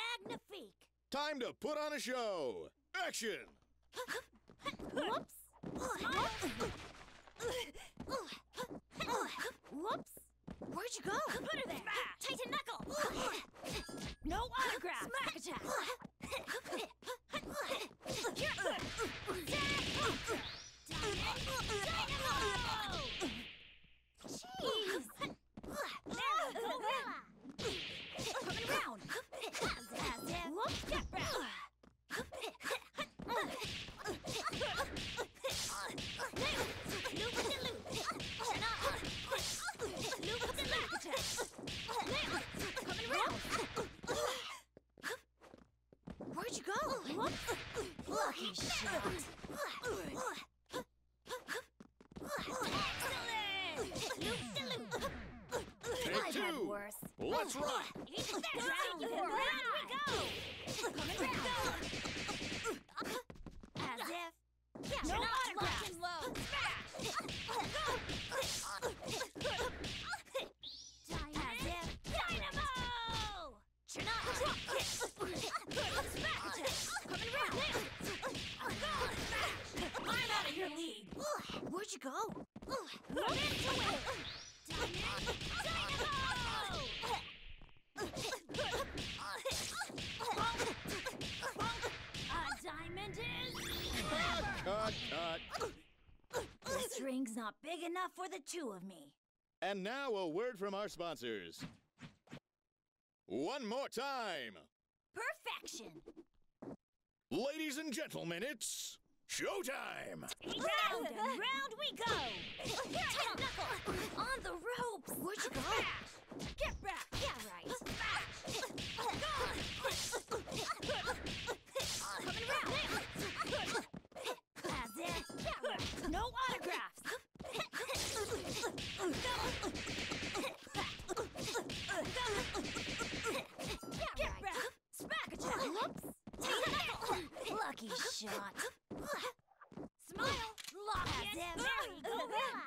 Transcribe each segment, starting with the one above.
Magnifique! Time to put on a show! Action! Whoops! Whoops! Where'd you go? Put her there! Smash! Titan knuckle! No autograph! Smack attack! Jeez! Gorilla! Coming round! Whoop! Get round! Where'd you go? Lucky shot! Take two! Worse. Let's rock! Round we go! Coming round! As if... No autograph! And low! Smash! As if... Dynamo! Smack attack! Coming round! I'm out of your league! Where'd you go? Look into it! Dynamo! A diamond is... Cut! This ring's not big enough for the two of me. And now a word from our sponsors. One more time! Perfection! Ladies and gentlemen, it's showtime! Round and round we go! Titan knuckle! On the ropes! Where'd you go? Get back! Yeah, right! Coming round! As if... Yeah, right! No autographs! Get back! Smack attack! Whoops! Lucky shot! Smile! Lock it! Merry gorilla!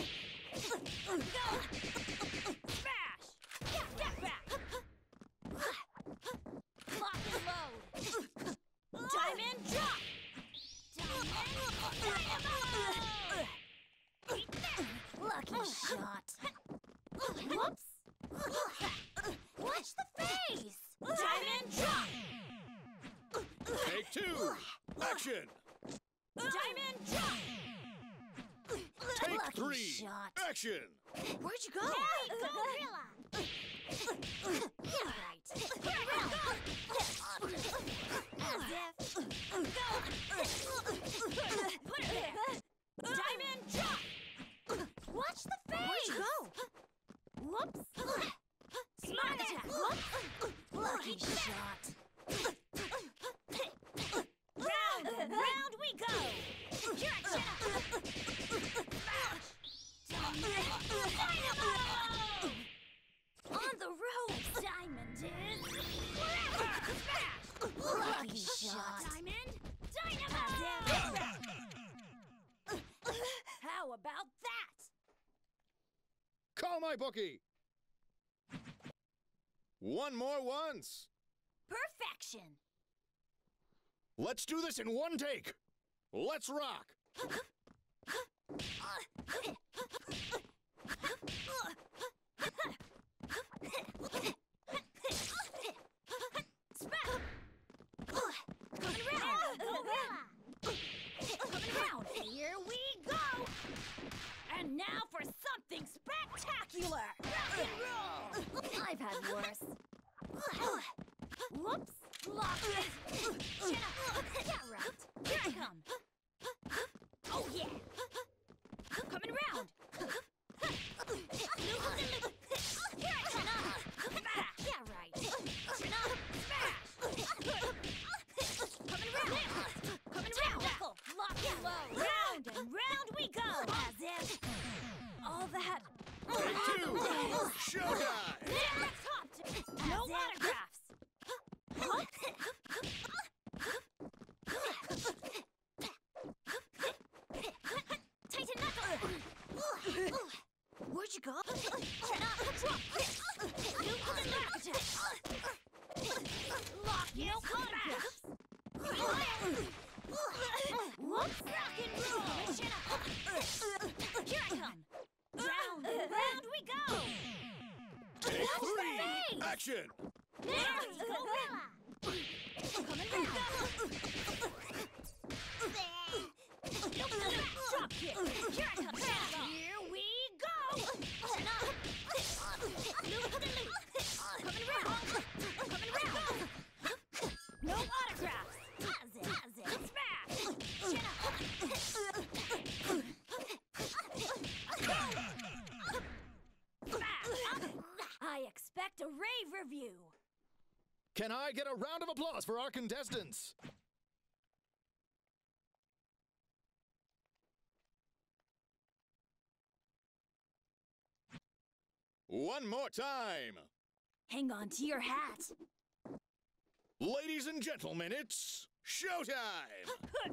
Smash! Get back! Lock and load! Diamond drop! Dynamo! Eat that! Lucky shot! Whoops! Watch the face! Diamond drop! Take two! Action! Diamond drop! Take Lucky three! shot. Action! Where'd you go? Merry gorilla! Yeah, right. Here I go! As if... Put it there! Diamond drop! Watch the face! Where'd you go? Whoops! Smart attack! Lucky shot! Round and round we go! Here I go! Dynamo! On the ropes! Diamond is... Forever! Smash! Lucky shot! Diamond! Dynamo! How about that? Call my bookie! One more once! Perfection! Let's do this in one take! Let's rock! Smack! Coming round! Coming round! Here we go! And now for something spectacular! Rock and roll! I've had worse. Whoops! Lock it! Chin up! Yeah, right! Here I come! Oh yeah! Coming round! Here I chin up! Smash! Yeah, right! Chin up! Smash! Coming round! Coming round! Lock and low! Round and round we go! As if... all that... Take two! Showtime! No autographs! Titan knuckle! Where'd you go? Lock in. No autographs. Whoops! Rock and roll. Chin up. Here I come. Round we go. Take 3. Action. Now we go, Gorilla. Coming round. Drop kick. Here I come. Here we go. Chin up. Loop the loop. Coming round. Coming round. No autographs. Smash. Chin up. I expect a rave review. Can I get a round of applause for our contestants? One more time. Hang on to your hat. Ladies and gentlemen, it's showtime.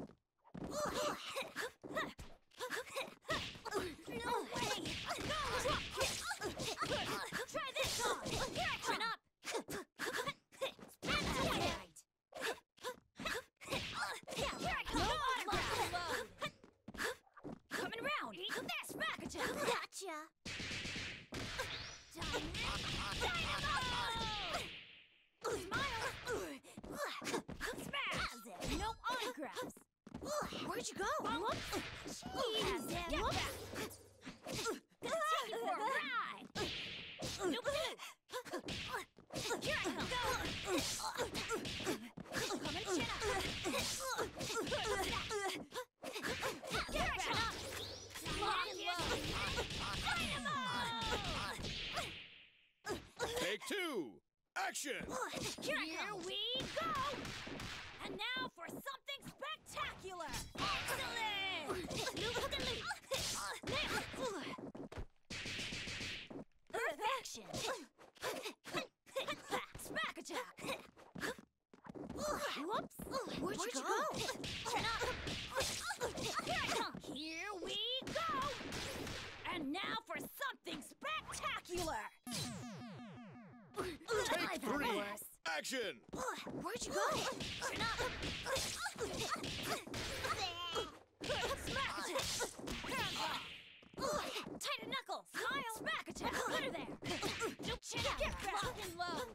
No way! Drop kick! Try this on! Here I come! Up! That's right! Here I come! No autograph! Coming round! Eat this! Back attack! Gotcha! Dynamo! Smile! Smash! No autographs! Where'd you go? Jeez! Get back! Take you for a ride! Nope! Here I come! Come and chin up! Here I come! Lock and load! Dynamo! Take 2. Action. Here we go! And now for something spectacular! Excellent! Loop-de-loop! Perfection! Smack attack! Whoops! Where'd you go? Chin up! Here I come! Here we go! And now for something spectacular! Take 3. Action. Where'd you go? Chin up! Smack attack! Tighten knuckles! Smile! Smack attack! Put her there! Nope! Chin up! Get back! Lock and load!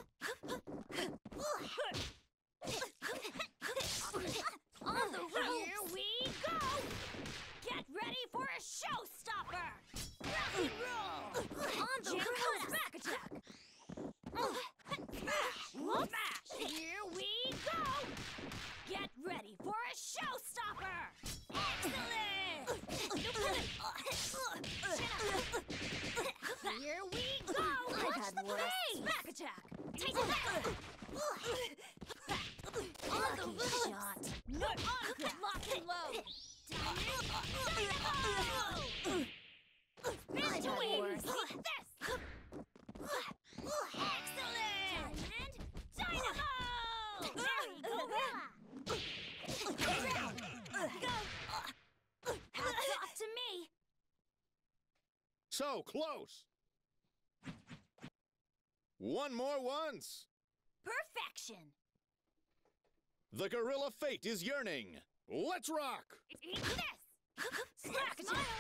On the ropes! Here we go! Get ready for a showstopper! Rock and roll! On the ropes! Smack attack! Smash! Here we go! Get ready for a showstopper! Excellent! Here we go! I've had worse. Smack attack! Take that! On the shot! No autograph! Lock and load! Spin to wings! This! Excellent! And dynamo! There we go! Go! Hats off to me! So close. One more once. Perfection! The gorilla fate is yearning. Let's rock. Eat this! Smack attack!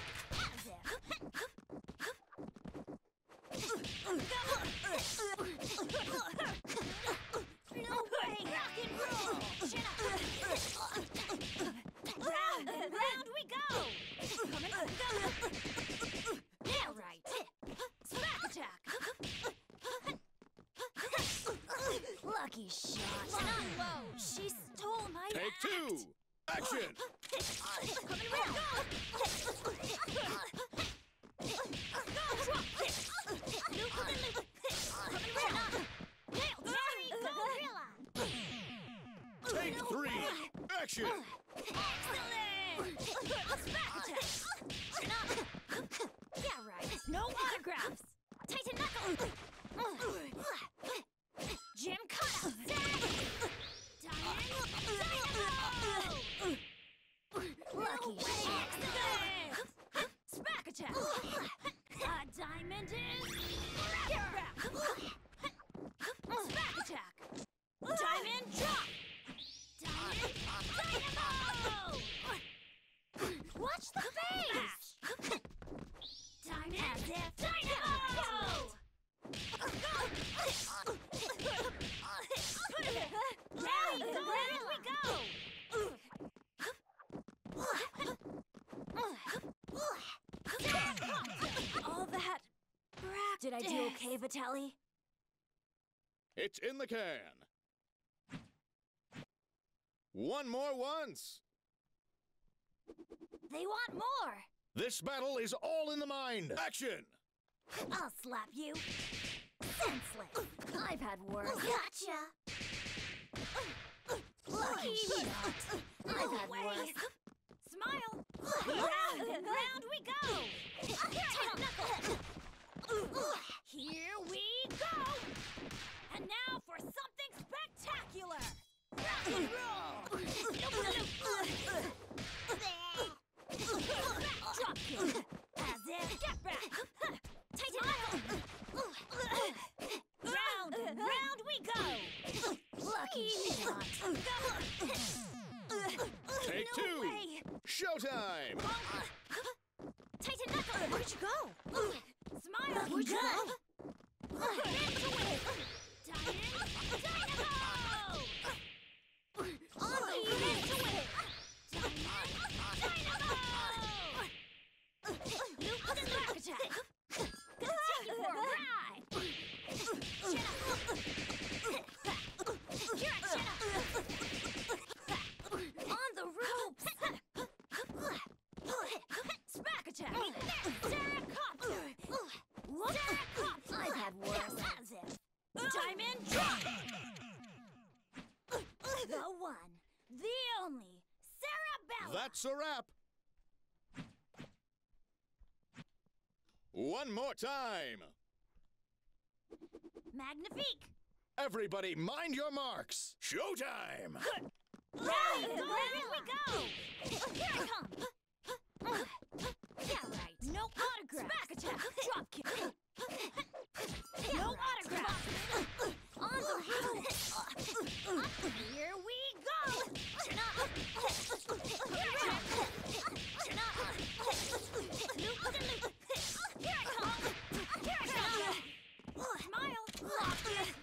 No way! Rock and roll! Chin up! Round we go! Coming up, go! Nail right! Smack attack! Lucky shot! Not low! She stole my Take 2. Action. Coming round! Drop kick! Loop the loop! Coming round! Nail! There we go, gorilla! Take 3. Action. Excellent! Smack attack! Chin up! Yeah, right. No autographs! Tighten knuckles! Jim Cutter! Dynamo! Lucky shot! Smack attack! A diamond is... Get back! Smack attack! Telly. It's in the can. One more once. They want more. This battle is all in the mind. Action! I'll slap you. Senseless. I've had worse. Gotcha. Lucky shot. I've had worse. Smile. Round and round we go. Here we go. And now for something spectacular. Rock and roll. Drop kick. As if. Get back. Tighten up. Round and round we go. Lucky shot. Take No two. way. Showtime! Tighten knuckle. Where'd you go? Smile. Where'd you go? Into it. Dynamo. On the into it. Dynamo. Loop the smack attack. Gonna take you for a ride. Chin up. Chin up. On the ropes. Smack attack. Saracopter. Saracopter. I've had worse. As if. Diamond drop. The one, the only, Sarabella. That's a wrap. One more time. Magnifique. Everybody, mind your marks. Showtime! Round and round we go. Here I come. Yeah, right. No autograph. Smack attack. Drop kick. Yeah, no autograph. On the roof. Here we go. Turn up. Here I come. Turn up. Loop the loop. Here I come. Here I come. Smile. Lock it.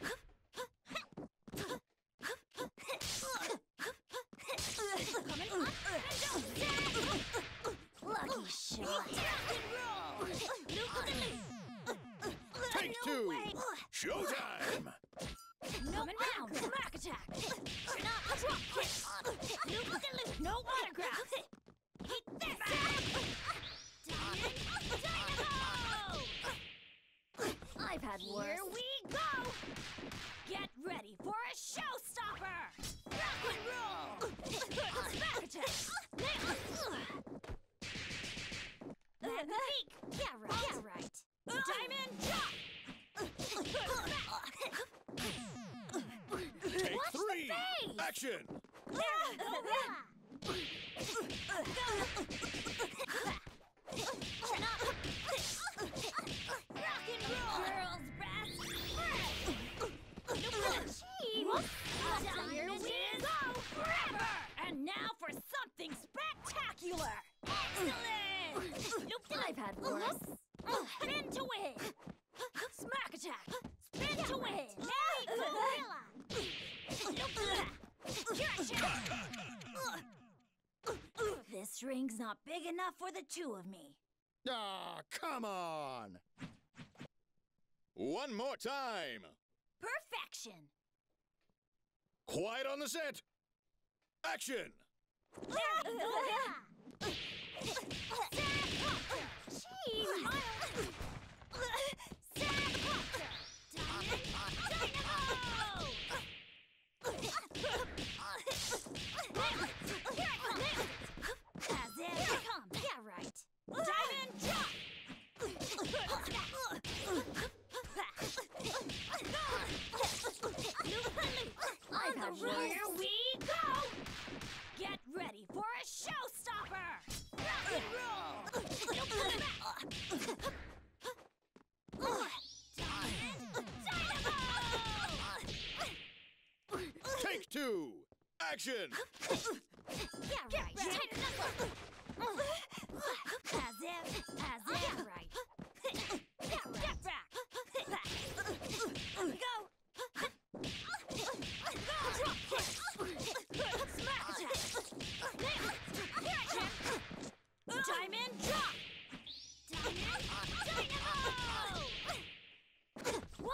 Coming up and down. Lucky shot. Rock and roll. Loop the loop. Take No two. way. Showtime! Coming round. Smack attack. Turn up. Drop kick. Loop the loop. No autograph. Eat this. Dynamo. I've had worse. Here we go. Get ready for a showstopper. Rock and roll. Smack attack. Magnifique. Yeah, right. Yeah, right. Diamond drop. Take Watch the three! face. Action! Turn up. Rock and roll. Girls best. Here we go. Forever. And now for something spectacular. Excellent. I've had worse. Spin to win. Smack attack. Spin to win. This ring's not big enough for the two of me. Ah, come on. One more time! Perfection. Quiet on the set! Action! Diamond drop! On the here we go! Get ready for a showstopper! Rock and roll! Take two! Action! Yeah, right. Tighten up. As if. Yeah, right. Get back. Go. Drop kick. Smack attack. Diamond drop. Dynamo.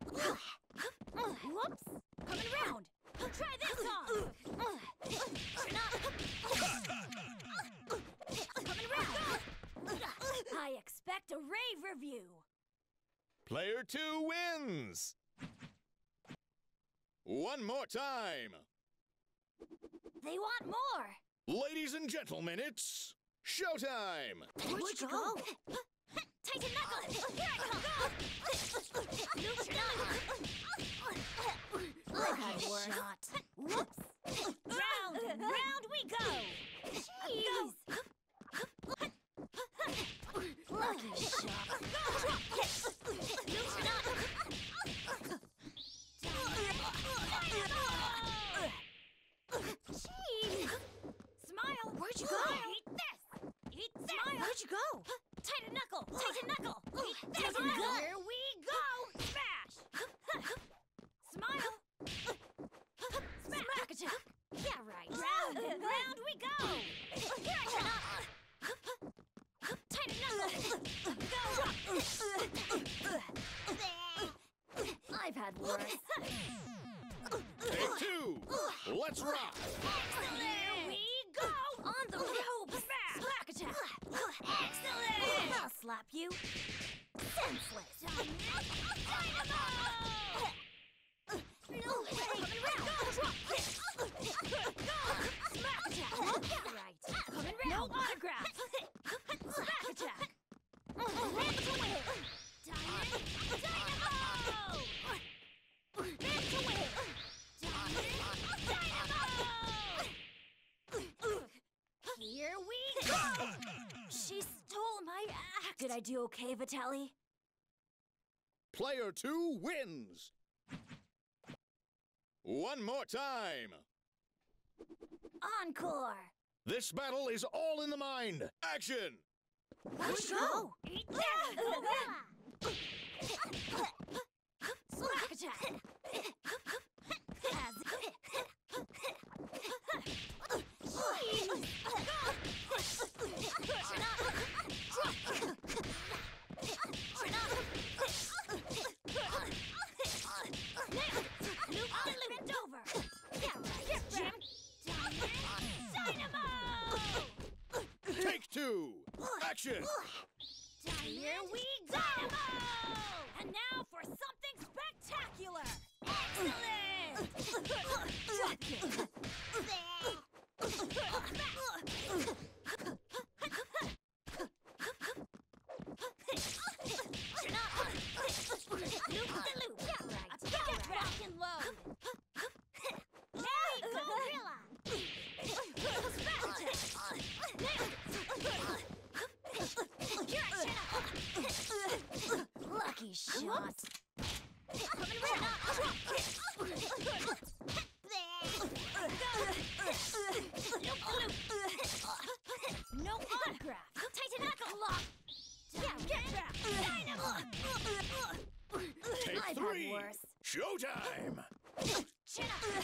Whoops! Coming around! Try this on! Turn up! Coming around! I expect a rave review! Player 2 wins! One more time! They want more! Ladies and gentlemen, it's showtime! Where'd you go? Tighten knuckles! Here I come! Loop shot! Whoops! Round and round we go! Jeez! Lucky shot! Loop shot! Jeez! Smile! Where'd you go? Eat this! Eat this! Smile! Where'd you go? Tighten knuckle! Tighten knuckle! Eat this! Here we go! Smash! Smile! Smack attack! Yeah, right! Round and round we go! Here I come! Tighten knuckle! Go! I've had worse. Take 2! Let's rock! Here we go! On the rope! Smack attack! Excellent! I'll slap you. Senseless! Dynamo! No way! Coming round! Smack attack! Right! Coming round! No autograph! Smack attack! Land to win! Dynamo! Land to win! Here we go! She stole my act! Did I do okay, Vitaly? Player 2 wins! One more time! Encore! This battle is all in the mind! Action! Where'd you go? Eat that! Slack attack! Take 2! Action! Here we go! And now for something spectacular! Excellent! Lucky shot. Coming around. No autograph. Tighten knuckle lock. Get back. Dynamo. Take I've 3! had worse. Showtime! Chin up.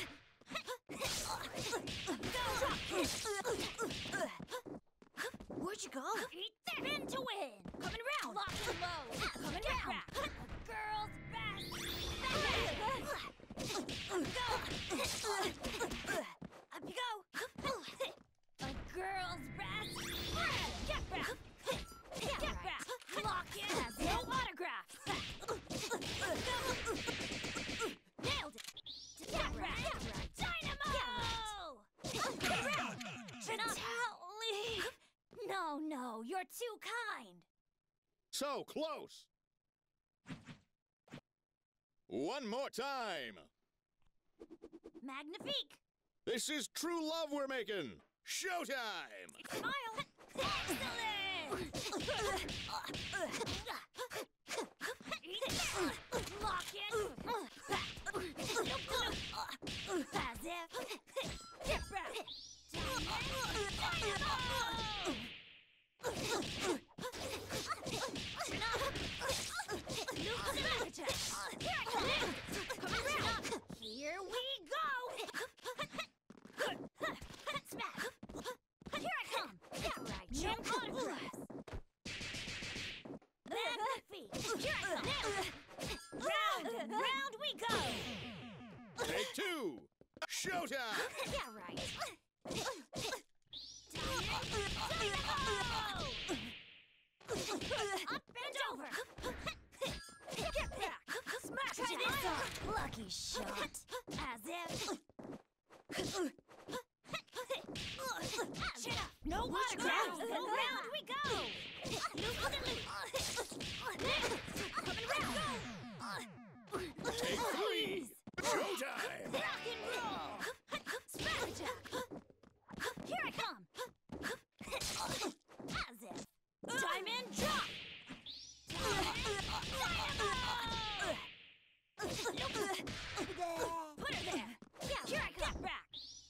Where'd you go? Eat that! Spin to win! Coming round! Lock and load! Coming down! Girls best! Up you go! A girl's best! Get back! Get back! Lock in! No autograph! Nailed it! Get back! Dynamo! Come around! Vitaly! No, you're too kind! So close! One more time! Magnifique! This is true love we're making! Showtime! Smile! Excellent! Lock in! As if! Get back! Here we go! Smack! Here I come! Yeah, right. No autographs! Magnifique! Here I come! Showtime! Yeah, right. Up and over. Get back. Smash. Try this on. Lucky shot. As if. Chin up. No autographs. Round we go. Loop the loop. Coming round. Take 3! Showtime! Rock and roll. Smash attack. Here I come. As if. Diamond drop. Put her there. Yeah, here I come. Get back.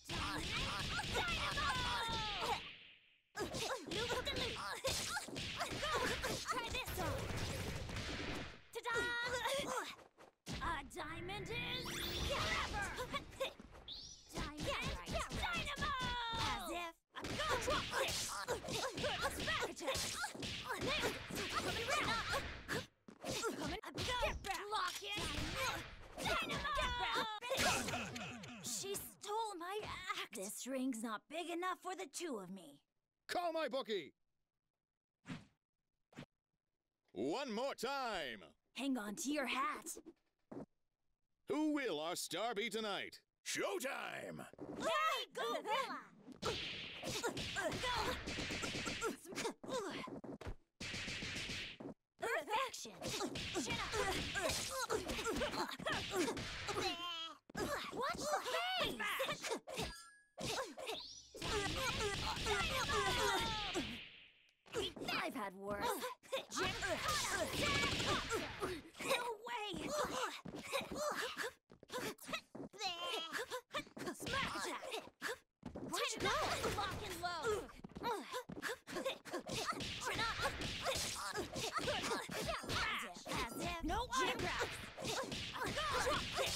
Loop the loop. Go. Try this on. Ta-da! A diamond is forever. Diamond, dynamo. As if I'm gonna drop this. Smack attack. Coming round. Coming. Get back. Lock it. Dynamo. Get back. She stole my axe. This ring's not big enough for the two of me. Call my bookie. One more time! Hang on to your hat. Who will our star be tonight? Showtime! Hey, go, Gorilla! Perfection! Chin up! Watch the face! I've had worse. No way! Smack attack! Where'd you go? Lock and load! Chin up! As if no autographs! Drop kick!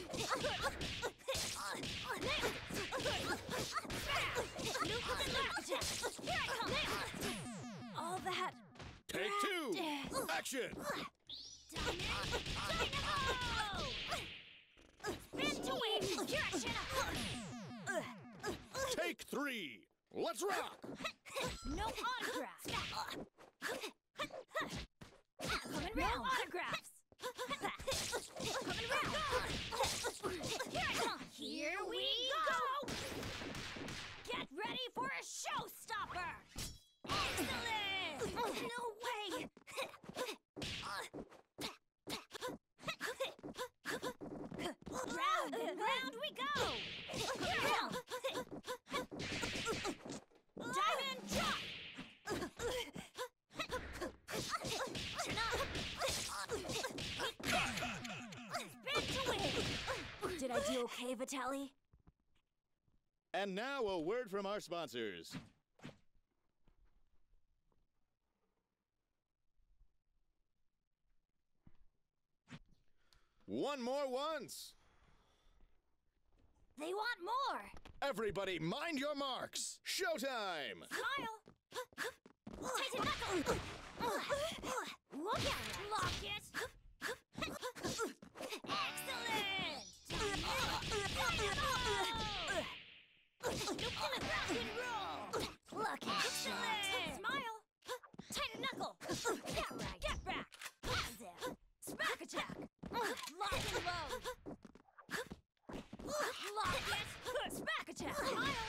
Loop with the smack attack! Here I come! All that... Take 2! Action! Dynamo! Spin to win! Here I chin up! Take 3! Let's rock! No autographs! Coming round! No autographs! Coming round! Here I come! Here we go! Get ready for a showstopper! Excellent! No way! Round and round we go! Here I come! Diamond drop! Chin up! Spin to win! Did I do okay, Vitaly? And now a word from our sponsors. One more once! They want more! Everybody, mind your marks. Showtime! Smile! Tighten knuckle! Look at it! Lock it! Excellent! Dynamo! Rock and roll! Look at excellent! Smile! Tighten knuckle! Yeah, right! Get back! As if! Smack attack! Lock and load! Lock it! Smack attack! Smile!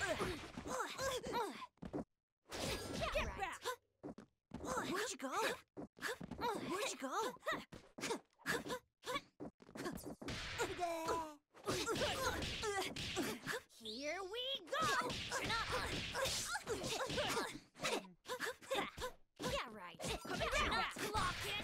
Get back! Where'd you go? Where'd you go? Here we go! Turn up! Yeah, right. Coming round! Lock it!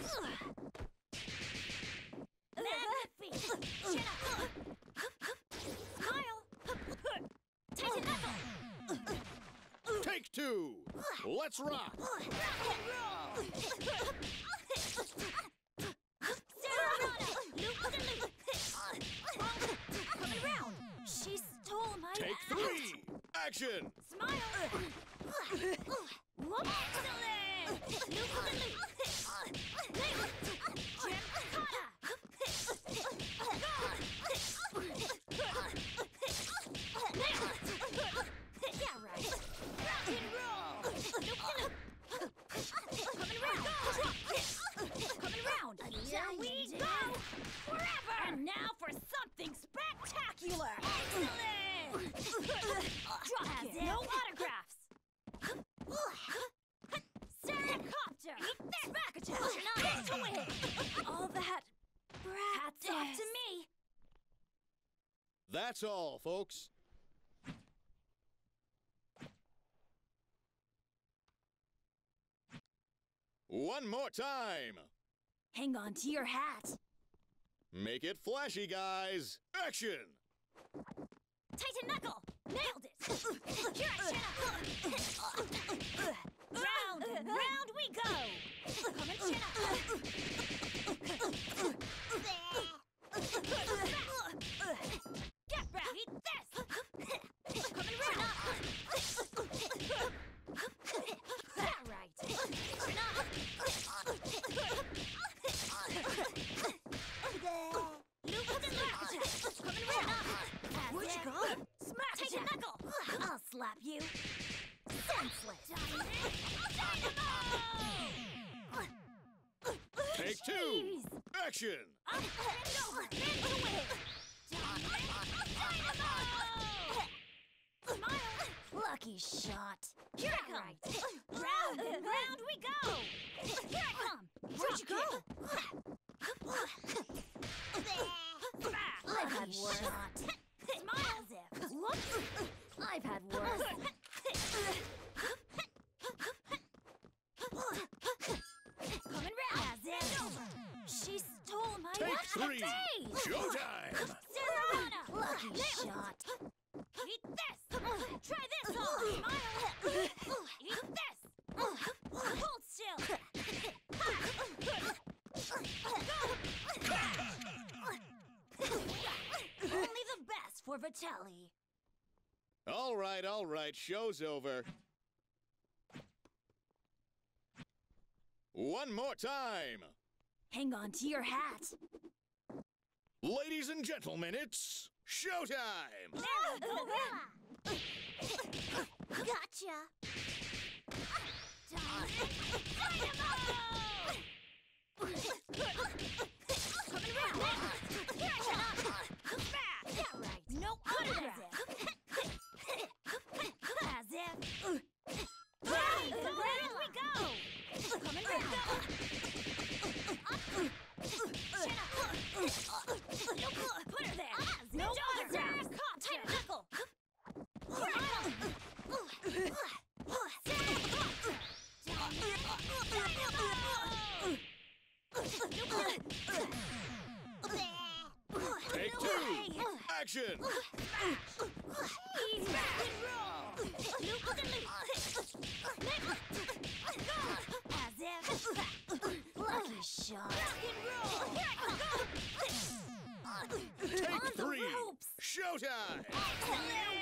Magnifique! Chin up! Smile! Tighten knuckle! Take 2! Let's rock! Rock and roll! Serenata! Loop the loop! Coming round! She stole my Take 3! Action! Smile! Excellent! Loop the loop! Gymkata! Hats off to me. That's all, folks. One more time. Hang on to your hat. Make it flashy, guys. Action! Tighten knuckle. Nailed it. Here I chin up. Round and round we go. Come and chin up. Get ready. This. Come and round. That right. Chin up. Loop and left. Come and round. Where'd you go? Smack. Take a knuckle. I'll slap you. Senseless. Take two. Jeez. Action! Up and over. Bend away. Dynamo! Smile. Lucky shot. Here I come. Round and round we go. Here I come. Where'd you go? I've had worse. Smile as if. Whoops. I've had worse. Coming round. As if. She stole my Take three. face. Showtime! Serrana. Lucky shot. Eat this. Try this on. Smile. Eat this. Hold still. Only the best for Vitelli. All right, show's over. One more time. Hang on to your hat. Ladies and gentlemen, it's showtime! Gotcha. Coming round. Here I come. That right. No autograph. As if. Round we go. Coming round. Chin up. Put her there. No autograph. Tight knuckle. Take two. Action! Easy rock and roll. Loop and loop. As if. Lucky shot. Rock and roll. Here I come. Take On the three. ropes. Showtime! Hello.